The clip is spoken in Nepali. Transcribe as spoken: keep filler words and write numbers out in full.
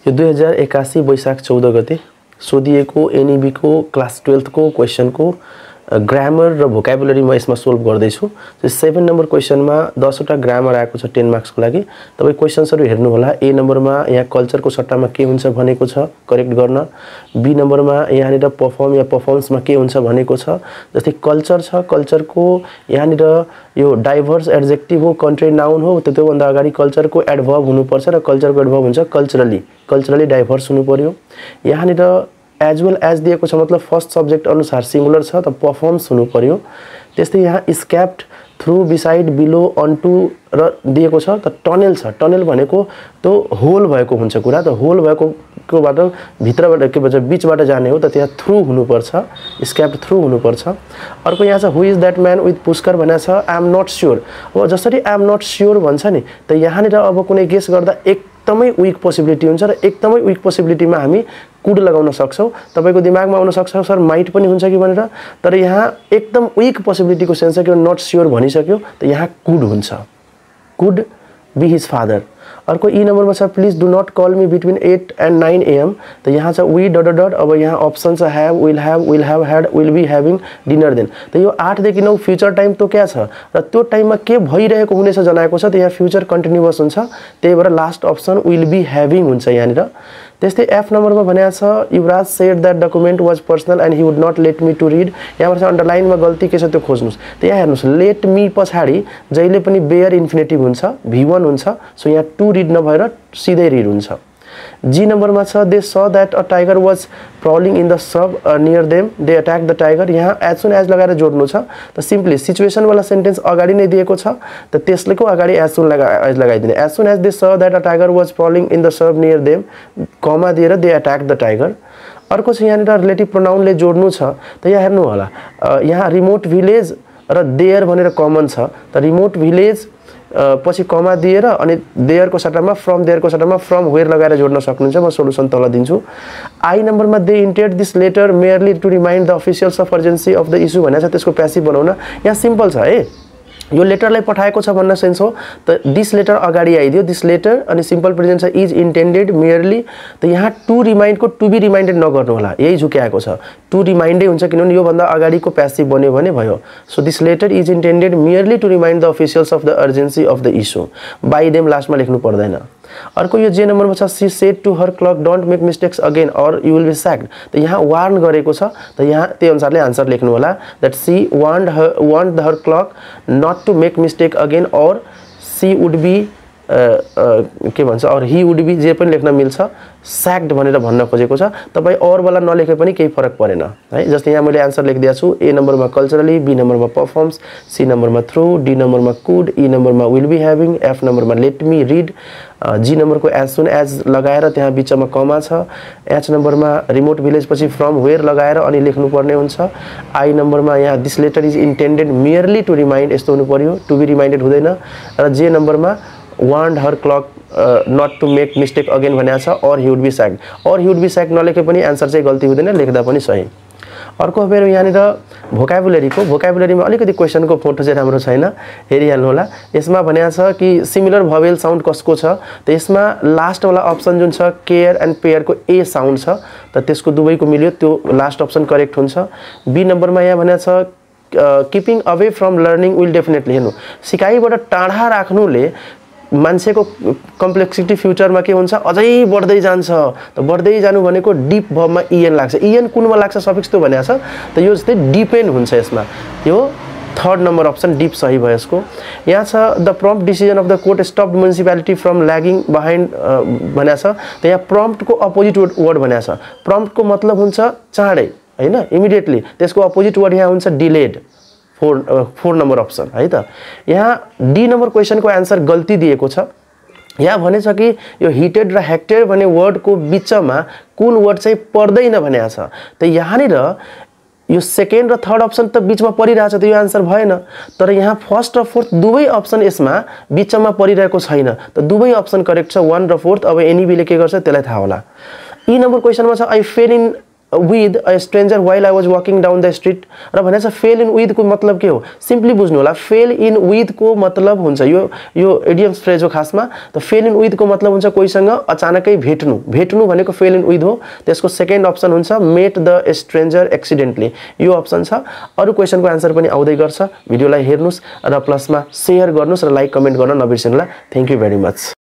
यो दुई हजार एकासी वैशाख चौध गते सोधिएको एनईबी को क्लास ट्वेल्थ को क्वेश्चन को ग्रामर र भोकाबुलरी म यसमा सोल्भ गर्दै छु। सात नम्बर क्वेश्चनमा दस वटा ग्रामर आएको छ दस मार्क्स को लागि। तपाई क्वेश्चन्सहरु हेर्नु होला। ए नम्बरमा यहाँ कल्चर को सट्टामा के हुन्छ भनेको छ करेक्ट गर्न। बी नम्बरमा यहाँनिर परफर्म या परफर्मेन्समा के हुन्छ भनेको छ। जस्तै कल्चर छ, कल्चर को यहाँनिर यो डाइभर्स एडजेक्टिभ हो, कन्ट्री नाउन हो, त्यो भन्दा अगाडि कल्चर को एडभर्ब हुनुपर्छ र कल्चर को एडभर्ब हुन्छ कल्चरली, कल्चरली डाइभर्स हुनु पर्यो। यहाँनिर एज वेल एज दिएको छ मतलब फर्स्ट सब्जेक्ट अनुसार सिंगुलर छ त परफर्म्स हुनु पर्यो। त्यस्तै यहाँ escaped, through, beside, below, unto र दिएको छ त टनेल छ। टनेल भनेको त्यो होल भएको हुन्छ कुरा, त होल भएको कोबाट भित्रबाट के भन्छ बीचबाट जाने हो त त्यहाँ थ्रु हुनुपर्छ, स्क्याप्ड थ्रु हुनुपर्छ। अर्को यहाँ छ who is that man with Puskar भनेको छ आई एम नट स्योर। अब जसरी आई एम नट स्योर भन्छ नि त यहाँनिर अब कुनै गेस गर्दा एकदमै विक पोसिबिलिटी हुन्छ र एकदमै विक पोसिबिलिटीमा हामी कुड लगाउन सक्छौं। तपाईको दिमागमा आउन सक्छ सर माइट पनि हुन्छ कि भनेर, तर यहाँ एकदम विक पोसिबिलिटी को सेन्स छ कि नट स्योर भनिसक्यो त यहाँ कुड हुन्छ, कुड बी हिज फादर। अर्को ई नम्बरमा छ please do not call me between eight and nine AM त यहाँ छ वी डट डट। अब यहाँ अप्सन छ have, will have, will have had, will be having dinner then. त यो आठ देखि नौ फ्युचर टाइम तो क्या छ र त्यो टाइममा के भइरहेको हुनेछ जनाएको छ त यहाँ फ्युचर कन्टिन्युअस हुन्छ, त्यही भएर last option will be having हुन्छ यहाँनिर। त्यस्तै एफ नम्बरमा भनेको छ Yuvraj said that document was personal and he would not let me to read. यहाँबाट चाहिँ अन्डरलाइनमा गल्ती के छ त्यो खोज्नुस्। त यहाँ हेर्नुस् लेट मी पछाडी जहिले पनि बेयर इन्फिनिटिभ हुन्छ, भी वन हुन्छ, सो यहाँ टु रिड नभएर सिधै रिड हुन्छ। जी नम्बरमा छ they saw that a tiger was prowling in the sub near them they attack the tiger. यहाँ एज सुन एज लगाएर जोड्नु छ त सिम्पली सिचुएसन वाला सेन्टेन्स अगाडि नै दिएको छ त त्यसलेको अगाडि एज सुन लगा एज लगाइदिने। As soon as they saw that a tiger was prowling in the sub near them comma दिएर दे अट्याक द टाइगर। अर्को चाहिँ यहाँनिर रिलेटिभ प्रोनाउनले जोड्नु छ त यहाँ हेर्नु होला यहाँ रिमोट भिलेज र देयर भनेर कमन छ त रिमोट भिलेज पछि कमा दिएर अनि देयर को सट्टामा फ्रम देयर को सट्टामा फ्रम वेयर लगाएर जोड्न सक्नुहुन्छ। म सोलुसन तल दिन्छु। आई नम्बरमा they intended this letter merely to remind the officials of urgency of the issue भनेको छ, त्यसको प्यासिभ बनाउन। यहाँ सिम्पल छ है, यो लेटरलाई पठाएको छ भन्न सेन्स हो त दिस लेटर अगाडि आइदियो, दिस लेटर अनि सिम्पल प्रेजेन्ट छ इज इन्टेन्डेड मेयरली त यहाँ टु रिमाइन्ड को टु बी रिमाइन्डेड नगर्नु होला, यही झुक्याएको छ टु रिमाइन्डै हुन्छ किनभने यो भन्दा अगाडिको प्यासिभ बन्यो भने भयो। So this letter is intended merely to remind the officials of the urgency of the issue, by them लास्टमा लेख्नु पर्दैन। अर्को यो जे नम्बरमा छ she said to her clerk don't make mistakes again or you will be sacked त यहाँ वार्न गरेको छ त यहाँ त्यही अनुसारले आन्सर लेख्नु होला that she warned her warned her clerk not to make mistake again or she would be के भन्छ और ही वुड बी जे पनि लेख्न मिल्छ, स्याक्ड भनेर भन्न खोजेको छ। तपाई और वाला नलेखे पनि केही फरक परेन है। जस्तै यहाँ मैले आन्सर लेखिदिएको छु ए नम्बरमा कल्चरली, बी नम्बरमा परफर्म्स, सी नम्बरमा थ्रु, डी नम्बरमा कुड, ई नम्बरमा विल बी हैविङ, एफ नम्बरमा लेट मी रिड, जी नम्बरको एज सुन एज लगाएर त्यहाँ बिचमा कमा छ, एच नम्बरमा रिमोट भिलेज पछि फ्रम वेयर लगाएर अनि लेख्नु पर्ने हुन्छ, आई नम्बरमा यहाँ this letter is intended merely to remind यस्तो हुनु पर्यो, टु बी रिमाइन्डेड हुँदैन, र जे नम्बरमा warned her clerk not to make mistake again भनेको छ और ही वुड बी स्याक्ड, और ही वुड बी स्याक्ड नलेखे पनि आन्सर चाहिँ गल्ती हुँदैन, लेख्दा पनि सही। अर्को फेरि यहाँनिर भोकाबुलरीको भोकाबुलरीमा अलिकति क्वेसनको फोटो चाहिँ राम्रो छैन, हेरिहाल्नु होला। यसमा भनेको छ कि सिमिलर भवेल साउन्ड कसको छ त यसमा लास्ट वाला अप्सन जुन छ केयर एन्ड पेयर को ए साउन्ड छ त त्यसको दुवैको मिल्यो, त्यो लास्ट अप्सन करेक्ट हुन्छ। बी नम्बरमा यहाँ भनेको छ keeping away from learning will definitely, हेर्नु सिकाइबाट टाढा राख्नुले मान्छेको कम्प्लेक्सिटी फ्युचरमा के हुन्छ अझै बढ्दै जान्छ त बढ्दै जानु भनेको डिप भबमा इएन लाग्छ, इएन कुनमा लाग्छ सफिक्स त्यो भनेको छ त यो चाहिँ डिपेन्ड हुन्छ यसमा, यो थर्ड नम्बर अप्सन डिप सही भयो यसको। यहाँ छ the prompt decision of the court stopped municipality from lagging behind भनेको छ त यहाँ प्रम्प्टको अपोजिट वर्ड भनेको छ, प्रम्प्टको मतलब हुन्छ चाँडै हैन इमिडिएटली, त्यसको अपोजिट वर्ड यहाँ हुन्छ delayed, four four number option है त। यहाँ डी नम्बर क्वेसनको आन्सर गल्ती दिएको छ, यहाँ भनेछ कि यो हिटेड र हेक्टेयर भन्ने वर्डको बिचमा कुन वर्ड चाहिँ पर्दैन भनेको छ त यहाँनिर यो सेकेन्ड र थर्ड अप्सन त बिचमा परिरहेछ त यो आन्सर भएन, तर यहाँ फर्स्ट र फोर्थ दुवै अप्सन यसमा बिचमा परिरहेको छैन त दुवै अप्सन करेक्ट छ, वान र फोर्थ। अब एनईबीले के गर्छ त्यसलाई थाहा होला। ई नम्बर क्वेसनमा छ I fell in with a stranger while I was walking down the street र भनेको छ फेल इन विथ को मतलब के हो सिम्पली बुझ्नु होला फेल इन विथ को मतलब हुन्छ यो यो इडियम्स फ्रेज हो खासमा त फेल इन विथ को मतलब हुन्छ कोहीसँग अचानकै भेट्नु भेट्नु भनेको फेल इन विथ हो त्यसको सेकेन्ड अप्सन हुन्छ मेट द स्ट्रेन्जर एक्सिडेन्टली यो अप्सन छ अरु क्वेशनको आन्सर पनि आउँदै गर्छ भिडियोलाई हेर्नुस् र प्लसमा शेयर गर्नुस् र लाइक कमेन्ट गर्न नबिर्सनु होला थ्यांक यू भेरी मच